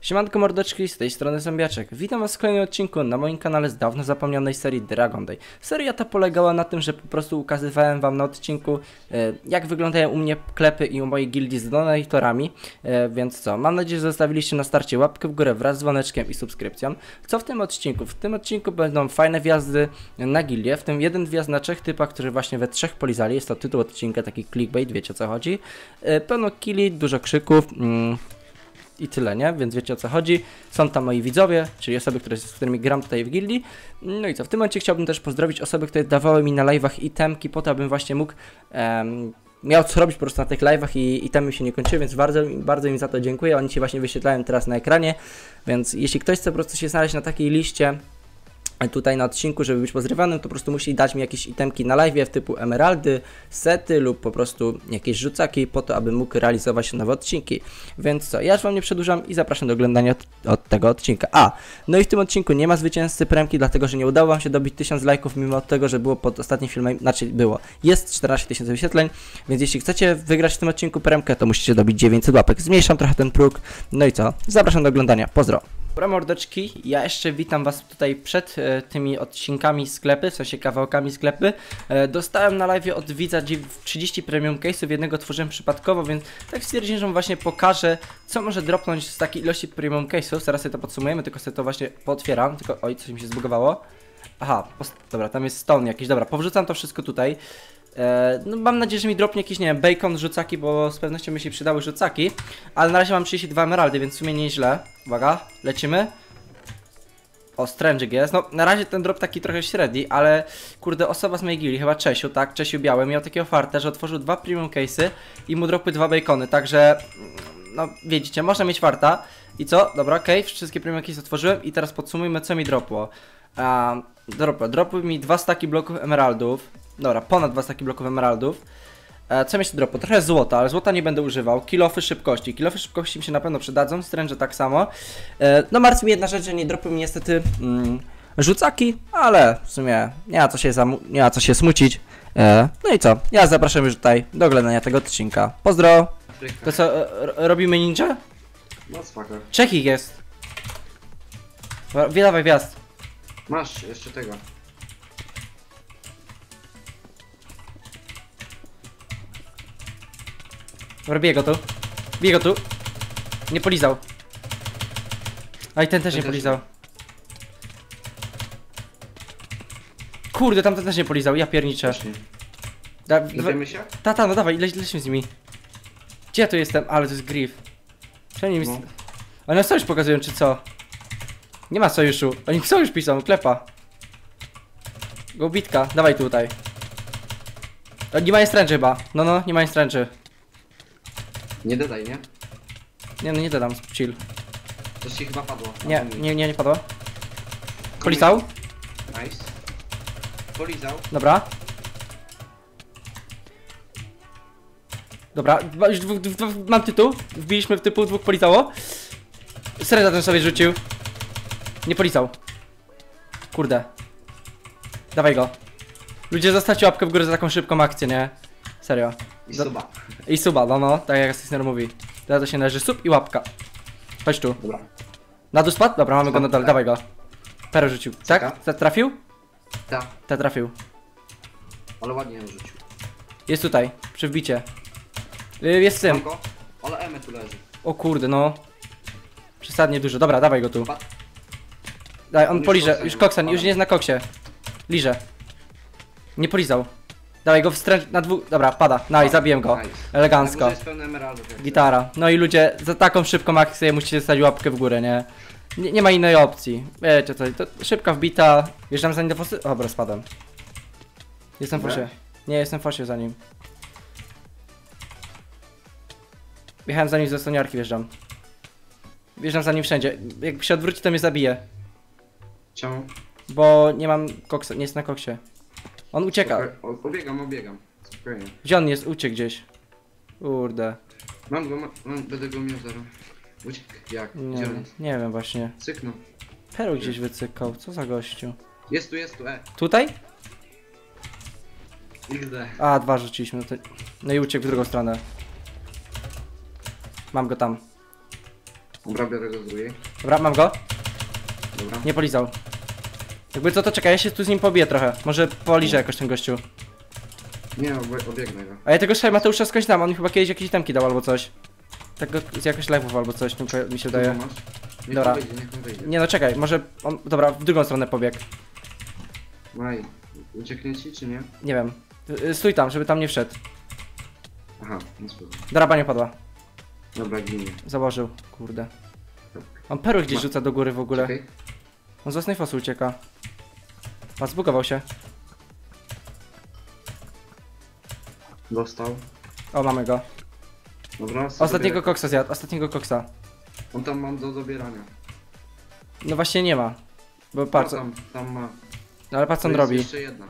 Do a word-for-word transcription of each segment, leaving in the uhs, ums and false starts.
Siemanko mordeczki, z tej strony Zombiaczek. Witam was w kolejnym odcinku na moim kanale z dawno zapomnianej serii Dragon Day. Seria ta polegała na tym, że po prostu ukazywałem wam na odcinku e, jak wyglądają u mnie klepy i u mojej gildii z donatorami. E, więc co, mam nadzieję, że zostawiliście na starcie łapkę w górę wraz z dzwoneczkiem i subskrypcją. Co w tym odcinku? W tym odcinku będą fajne wjazdy na gildię, w tym jeden wjazd na trzech typach, którzy właśnie we trzech polizali. Jest to tytuł odcinka, taki clickbait, wiecie o co chodzi. E, pełno killi, dużo krzyków. Mm, I tyle, nie? Więc wiecie o co chodzi. Są tam moi widzowie, czyli osoby, które, z którymi gram tutaj w gildii. No i co, w tym momencie chciałbym też pozdrowić osoby, które dawały mi na live'ach itemki po to, abym właśnie mógł um, miał co robić po prostu na tych live'ach i itemy się nie kończyły, więc bardzo, bardzo im za to dziękuję. Oni się właśnie wyświetlają teraz na ekranie, więc jeśli ktoś chce po prostu się znaleźć na takiej liście tutaj na odcinku, żeby być pozrywanym, to po prostu musi dać mi jakieś itemki na live w typu emeraldy, sety lub po prostu jakieś rzucaki po to, aby mógł realizować nowe odcinki. Więc co, ja już wam nie przedłużam i zapraszam do oglądania od, od tego odcinka. A, no i w tym odcinku nie ma zwycięzcy premki, dlatego że nie udało wam się dobić tysiąc lajków, mimo tego, że było pod ostatnim filmem, znaczy było, jest czternaście tysięcy wyświetleń, więc jeśli chcecie wygrać w tym odcinku premkę, to musicie dobić dziewięćset łapek. Zmniejszam trochę ten próg. No i co, zapraszam do oglądania. Pozdro. Dobra mordeczki, ja jeszcze witam was tutaj przed e, tymi odcinkami sklepy, w sensie kawałkami sklepy. E, dostałem na live od widza trzydzieści premium case'ów, jednego tworzyłem przypadkowo, więc tak stwierdziłem, że wam właśnie pokażę, co może dropnąć z takiej ilości premium case'ów. Zaraz sobie to podsumujemy, tylko sobie to właśnie pootwieram, tylko oj, coś mi się zbugowało. Aha, dobra, tam jest stone jakiś, dobra, powrzucam to wszystko tutaj. E, no mam nadzieję, że mi dropnie jakiś, nie wiem, bacon, rzucaki, bo z pewnością mi się przydały rzucaki. Ale na razie mam trzydzieści dwa emeraldy, więc w sumie nieźle. Uwaga, lecimy. O, strężyk jest. No, na razie ten drop taki trochę średni, ale kurde, osoba z mojej gildii, chyba Czesiu, tak, Czesiu Biały, miał takiego farta, że otworzył dwa premium case'y i mu dropły dwa bacony, także no, widzicie, można mieć farta. I co? Dobra, okej, okay. Wszystkie premium case'y otworzyłem i teraz podsumujmy, co mi dropło. Um, dropło, dropły mi dwa staki bloków emeraldów. Dobra, ponad dwa staki bloków emeraldów. E, co mi się dropło? Trochę złota, ale złota nie będę używał. Kilofy szybkości. Kilofy szybkości mi się na pewno przydadzą, stręże tak samo. E, no martwi mnie jedna rzecz, że nie dropły mi niestety mm, rzucaki, ale w sumie nie ma co się, nie ma co się smucić. E, no i co? Ja zapraszam już tutaj do oglądania tego odcinka. Pozdro! To co, e, robimy ninja? No spoko. Trzech ich jest. Dawaj wjazd. Masz jeszcze tego. Dobra, bije go tu. Bije go tu. Nie polizał. A i ten też Ten nie też polizał. Kurde, tamten też nie polizał, ja pierniczę. Da, Dowiemy się? Tata, no dawaj, leć, lećmy z nimi. Gdzie ja tu jestem? Ale to jest grief. Przynajmniej mi... No. One sojusz pokazują, czy co? Nie ma sojuszu. Oni sojusz piszą, klepa. Go bitka, dawaj tutaj. O, nie ma stręczy chyba. No, no, nie ma stręczy. Nie dodaj, nie? Nie, no nie dodam, chill. To ci chyba padło. Nie, nie, nie, nie padło. Polizał? Nice. Polizał. Dobra. Dobra, dwa, już dwóch, dwóch, mam tytuł. Wbiliśmy w typu, dwóch polizało. Sreda ten sobie rzucił. Nie polizał. Kurde. Dawaj go. Ludzie, zostawcie łapkę w górę za taką szybką akcję, nie? Serio. I suba. I suba, no no, tak jak Assassin's mówi. Teraz to się należy sub i łapka. Chodź tu. Dobra. Na dół spadł? Dobra, mamy go Spadł, nadal, tak. dawaj go. Perę rzucił, Czeka. tak? Te trafił? Tak. Te trafił. Ale ładnie ją rzucił. Jest tutaj, przy wbicie. Yy, jest w tym. Mam go. Ale Eme tu leży. O kurde, no. Przesadnie dużo, dobra, dawaj go tu. Pa Daj, on już poliże, koksa już nie koksa, ma. już nie jest na koksie. Liże. Nie polizał. Dawaj go wstręcz na dwóch, dobra, pada. No i zabiłem go. Nice. Na Elegancko. górze jest pełno emeraldów. jak Gitara. No i ludzie, za taką szybką akcję musicie stać łapkę w górę, nie? Nie, nie ma innej opcji. Wiecie co, to szybka wbita. Wjeżdżam za nim do fosy. O, dobra, spadłem. Jestem w Dobra. fosie. Nie, jestem w fosie za nim. Wjechałem za nim ze stoniarki, wjeżdżam. Wjeżdżam za nim wszędzie. Jak się odwróci, to mnie zabije. Czemu? Bo nie mam koksa, nie jest na koksie. On ucieka. Spoko- o, Obiegam, obiegam. Spokojnie. Gdzie on jest? Uciekł gdzieś. Kurde. Mam go, mam, mam, będę go miał zaraz. Uciekł. Jak? Nie, Gdzie on jest? nie wiem właśnie. Cyknął. Peru gdzieś wycykał. Co za gościu? Jest tu, jest tu, e. Tutaj? X D. A, dwa rzuciliśmy. No, to... no i uciekł w drugą stronę. Mam go tam. Dobra, biorę go z drugiej. Dobra, mam go. Dobra. Nie polizał. Jakby co to czekaj, ja się tu z nim pobiję trochę. Może poliżę jakoś ten gościu. Nie, ob obiegnę go. A ja tego szaj Mateusza skądś dam, on mi chyba kiedyś jakieś itemki dał albo coś. Tak go, z jakoś live'ów albo coś mi, mi się Co daje. masz? Niech Dobra. on wyjdzie, niech on wyjdzie. Nie no czekaj, może on, dobra, w drugą stronę pobiegł. Maj, ucieknie ci czy nie? Nie wiem. Y, y, Stój tam, żeby tam nie wszedł. Aha, no spoko. Draba nie padła. Dobra, ginie. Założył, kurde. On perły gdzieś Ma- rzuca do góry w ogóle. Czekaj. On z własnej fosy ucieka. A zbugował się. Dostał. O, mamy go. Dobra, sobie Ostatniego biorę. koksa zjadł, ostatniego koksa. On tam mam do dobierania. No właśnie nie ma. Bo patrz, No, tam, tam ma. no ale patrz co on To jest robi. jeszcze jedna.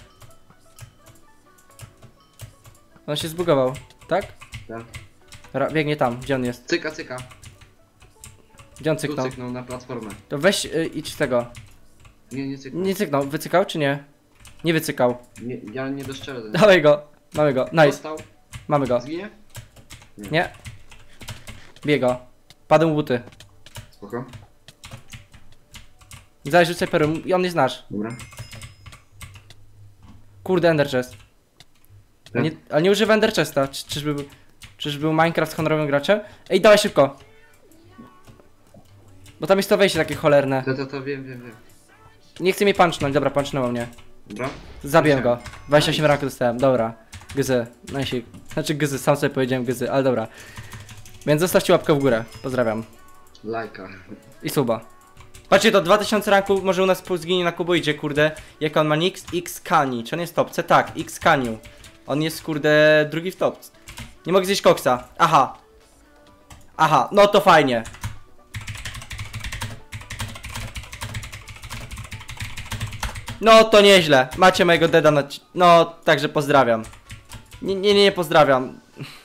On się zbugował, tak? Tak. Dobra, biegnie tam, gdzie on jest? Cyka, cyka. Gdzie on Tu cyknął? cyknął na platformę. To weź y, idź z tego. Nie, nie cyknął. Nie cyknął, wycykał czy nie? Nie wycykał. Nie, ja nie doszczelę. do niego. Dawaj go, mamy go, nice, Dostał. mamy go. Zginie? Nie. Biego. Padł mu buty. Spoko. Zaś rzucaj perły i on jest nasz. Dobra. Kurde, Ender Chest. A Tak. nie, ale nie używa Ender Chesta. Czy, czyżby, był- czyżby był Minecraft honorowym graczem? Ej, dawaj szybko. Bo tam jest to wejście takie cholerne. To, to, to wiem, wiem, wiem. Nie chce mnie punchnąć, dobra, punchnęło mnie. Dobra. Zabiję Musiałem. go. dwadzieścia osiem rank dostałem, dobra. Gzy, najsik. Znaczy gzy, sam sobie powiedziałem gzy, ale dobra. Więc zostawcie łapkę w górę. Pozdrawiam. Lajka. I suba. Patrzcie, to dwa tysiące ranku może u nas zginie na kuboidzie, kurde. Jak on ma Nix? X Kani. Czy on jest w topce? Tak, X Kaniu. On jest, kurde, drugi w topce. Nie mogę zjeść koksa. Aha. Aha, no to fajnie. No to nieźle. Macie mojego deda na... ci- No, także pozdrawiam. Nie, nie, nie, pozdrawiam.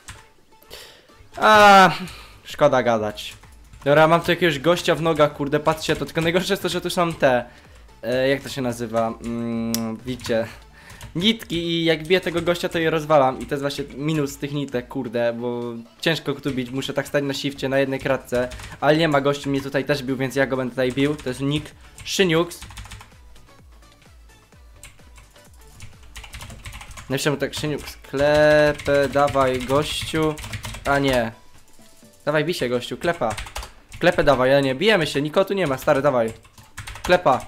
A, szkoda gadać. Dobra, mam tu jakiegoś gościa w nogach, kurde, patrzcie, to tylko najgorsze jest to, że tu są te... E, jak to się nazywa? Mm, widzicie... Nitki i jak biję tego gościa, to je rozwalam i to jest właśnie minus tych nitek, kurde, bo ciężko tu bić, muszę tak stać na shifcie, na jednej kratce, ale nie ma gościu, mnie tutaj też bił, więc ja go będę tutaj bił, to jest nick Szyniux. Napiszemy tak, Szyniux, klepę, dawaj gościu, a nie, dawaj bij się gościu, klepa, klepę dawaj, a nie, bijemy się, nikogo tu nie ma, stary, dawaj, klepa.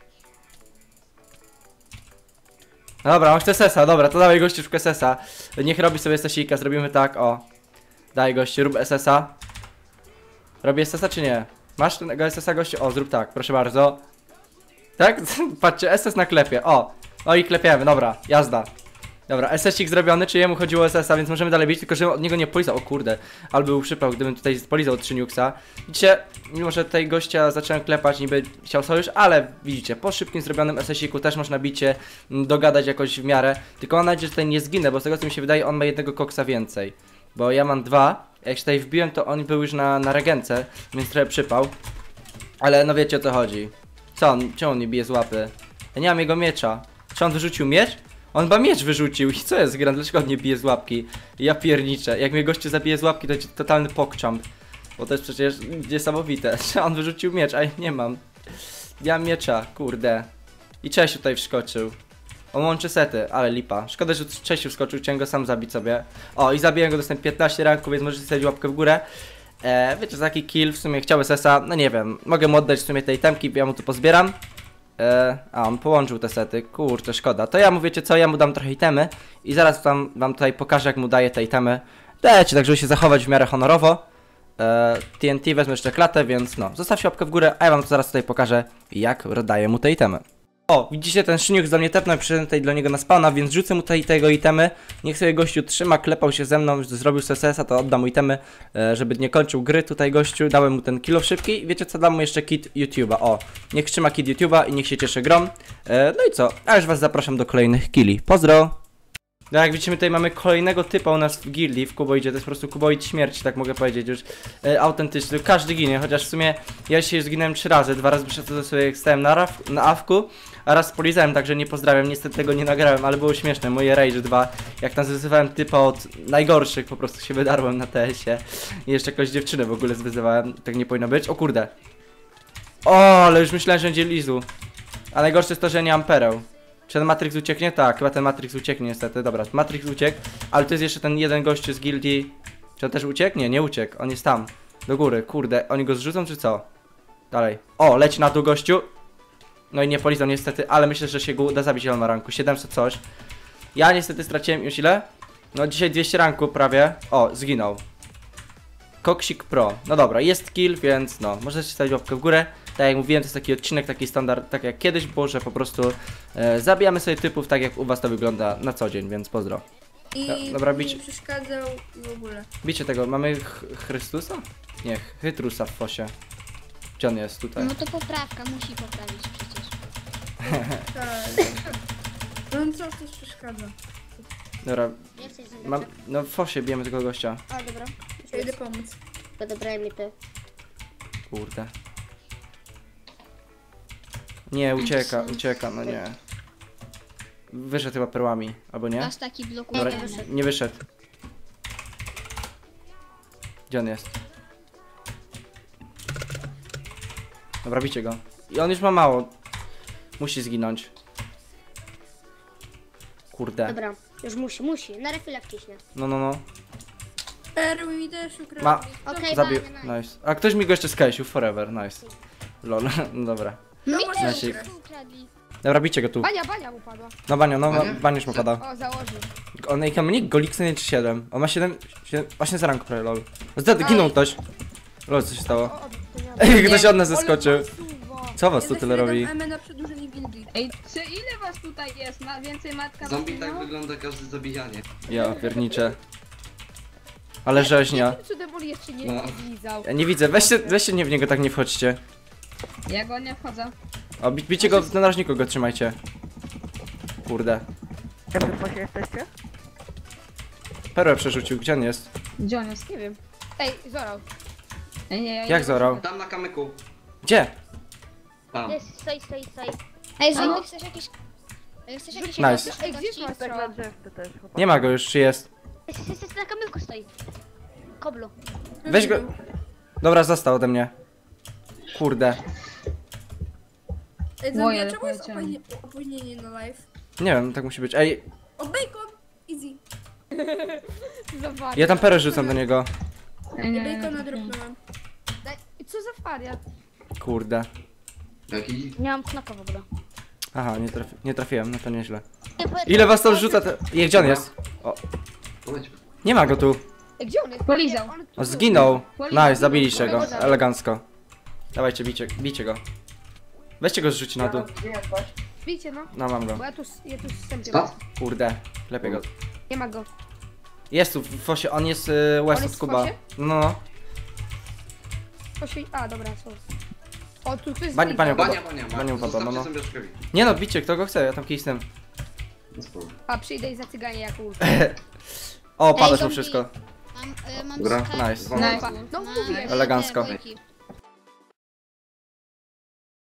Dobra, on chce sesa, dobra, to dawaj gościu w sesa. Niech robi sobie sesika, zrobimy tak, o. Daj gościu, rób S S a. Robię S S a czy nie? Masz tego S S a gościu? O, zrób tak, proszę bardzo. Tak? Patrzcie, S S na klepie, o. No i klepiemy, dobra, jazda. Dobra, S S ik zrobiony, czy jemu chodziło o S S a, więc możemy dalej bić, tylko że od niego nie polizał, o kurde. Ale był przypał, gdybym tutaj polizał trzy Niuxa. Widzicie, mimo że tutaj gościa zacząłem klepać, niby chciał sojusz, ale widzicie, po szybkim zrobionym S S iku też można bicie m, dogadać jakoś w miarę. Tylko mam nadzieję, że tutaj nie zginę, bo z tego co mi się wydaje, on ma jednego koksa więcej. Bo ja mam dwa, jak się tutaj wbiłem, to on był już na, na regence, więc trochę przypał. Ale no wiecie o co chodzi. Co on, czemu on nie bije z łapy? Ja nie mam jego miecza. Czy on wyrzucił miecz? On chyba miecz wyrzucił i co jest gra? Dlaczego on nie bije z łapki? Ja pierniczę. Jak mnie gościu zabije z łapki, to jest totalny pokczamp. Bo to jest przecież niesamowite. Że on wyrzucił miecz, a ja nie mam. Ja mam miecza, kurde. I Czesiu tutaj wskoczył. On łączy sety, ale lipa. Szkoda, że Czesiu wskoczył, chciałem go sam zabić sobie. O, i zabiłem go, dostałem piętnaście ranków, więc możecie zostawić łapkę w górę. E, wiecie, za taki kill w sumie chciał S S a, no nie wiem. Mogę mu oddać w sumie tej temki, ja mu tu pozbieram. E, a, on połączył te sety, kurczę, szkoda. To ja mu, wiecie co, ja mu dam trochę itemy i zaraz tam wam tutaj pokażę, jak mu daję te itemy. Dajcie, tak żeby się zachować w miarę honorowo. E, T N T wezmę jeszcze klatę, więc no, zostawcie łapkę w górę, a ja wam to zaraz tutaj pokażę, jak daję mu te itemy. O, widzicie, ten Szyniuk do mnie tepnął, przyszedłem tutaj do niego na spawna, więc rzucę mu tutaj tego itemy. Niech sobie gościu trzyma, klepał się ze mną, zrobił S S a, to oddam mu itemy, e, żeby nie kończył gry tutaj gościu. Dałem mu ten kill szybki i wiecie co, dam mu jeszcze kit YouTube'a. O, niech trzyma kit YouTube'a i niech się cieszy grom. E, no i co, a już was zapraszam do kolejnych killi. Pozdro! No jak widzimy, tutaj mamy kolejnego typa u nas w gildii, w Kuboidzie, to jest po prostu Kuboid śmierci, tak mogę powiedzieć już e, autentyczny, każdy ginie, chociaż w sumie ja dzisiaj zginąłem trzy razy, dwa razy przyszedłem sobie stałem na, raf, na awku, a raz polizałem, także nie pozdrawiam, niestety tego nie nagrałem, ale było śmieszne, moje Rage dwa, jak tam wyzywałem typa od najgorszych, po prostu się wydarłem na T S ie i jeszcze jakąś dziewczynę w ogóle zwyzywałem, tak nie powinno być, o kurde. O, ale już myślałem, że będzie Lizu, a najgorsze jest to, że nie mam pereł. Czy ten Matrix ucieknie? Tak, chyba ten Matrix ucieknie niestety, dobra, Matrix uciekł, ale to jest jeszcze ten jeden gościu z gildii. Czy on też uciekł? Nie, nie uciekł, on jest tam, do góry, kurde, oni go zrzucą czy co? Dalej, o, leci na dół gościu. No i nie polizał niestety, ale myślę, że się go uda zabić, ile on ma ranku, siedemset coś. Ja niestety straciłem już ile? No dzisiaj dwieście ranku prawie, o, zginął. Koksik Pro, no dobra, jest kill, więc no, możecie stawić łapkę w górę. Tak jak mówiłem, to jest taki odcinek, taki standard, tak jak kiedyś było, że po prostu e, zabijamy sobie typów tak jak u was to wygląda na co dzień, więc pozdro. I Ja- dobra, mi bić- przeszkadzał i w ogóle. Bicie tego, mamy Ch Chrystusa? Nie, Chytrusa w fosie. Gdzie on jest tutaj? No to poprawka, musi poprawić przecież. Tak. No co też przeszkadza? Dobra, Jesteś mam, zębaczek? no w fosie bijemy tego gościa. A, dobra. Ja idę pomóc. Odebrałem mi ty. Kurde. Nie, ucieka, ucieka, no nie. Wyszedł chyba perłami, albo nie? Aż taki Dobra, blokowany. nie wyszedł. Gdzie on jest? Dobra, bicie go. I on już ma mało. Musi zginąć. Kurde. Dobra, już musi, musi. Na refilach ciśnie. No, no, no. Perły mi też ukradł. Ma. Okej, Zabił. okay, nice. Nice. A ktoś mi go jeszcze skajsił. Forever. Nice. Lol. No dobra. No Mi właśnie też Nasik. tu ukradli. Dobra, bicie go tu. Bania, bania upadła. No banio, no Bania? banio już mu pada. O, założył. On jaki ma nick? Golixen czy siedem? On ma siedem, siedem właśnie za rank prawie, lol. Zginął ktoś. Lol, co się stało? O, o, to nie ma. Ej, ktoś od nas zeskoczył. Ale masuwa. Co was Ja tu za tyle chwilę robi? dam M na przedłużenie gildii. Ej, czy ile was tutaj jest? Ma więcej matka Zombie tak Martino? wygląda każde zabijanie. Ja pierniczę. Ale rzeźnia. Jakim cudem on jeszcze nie No. zlizał? Ja nie widzę, weźcie, weźcie nie w niego tak nie wchodźcie. Ja go nie wchodzę. O, bi bicie go, na narożniku go trzymajcie. Kurde. Jak wy w fosie jesteście? Perłę przerzucił, gdzie on jest? Gdzie on jest? Nie wiem. Ej, zorał. Ej, nie, ja Jak idę- zorał? Tam na kamyku. Gdzie? Tam. Jest, stoi, stoi, stoi. Ej, No. Zombie, chcesz jakieś... Chcesz jakieś... Nice. Ej, gdzie jest Tak na strzała? drzewce też, chłopaki. Nie ma go już, czy jest? Jest, jest, jest na kamyku stoi. Koblu. Weź go. Dobra, został ode mnie. Kurde. Ej, Moje, Zambia, czemu jest poleciałem. opóźnienie, opóźnienie na live? Nie wiem, tak musi być. Ej, O, bacon! Easy. Zobacz. ja tam perę rzucam do niego. Ej, nie, nie, Bacona nie. dropnąłem. Daj- Co za wariat? Kurde. Jaki? Nie mam knaka w ogóle. Aha, nie, trafi nie trafiłem, no to nieźle. Nie, powiedz- Ile was to rzuca? Te... Je, gdzie on jest? O, Powiedz. nie ma go tu. Ej, gdzie on jest? Polizał. On tu O, zginął. Polizał. Nice, zabiliście go. Polizał. Elegancko. Dawajcie, bicie, bicie go. Weźcie go zrzuć na dół. Bijcie, no. No, mam go. Bo ja tu, ja tu wstępnie. Spadł? Kurde, lepiej go. Nie ma go. Jest tu w fosie, on jest y, West On od jest w Kuba. fosie? No, no. Poświeć... A, dobra, są. O, tu ktoś Bani- bania- zlizał. Bania, bania, Bania bania. upadła, no, no. Zostawcie zębiaczkowi. Nie no, bicie, kto go chce, ja tam kisem. No spoko. A, przyjdę i zacyganie jak ult. O, pada Ej, tu zombie. wszystko. Mam, y, mam Dobra, skarb. Nice. Nice. No, Na- mówię. Elegancko. dwójki.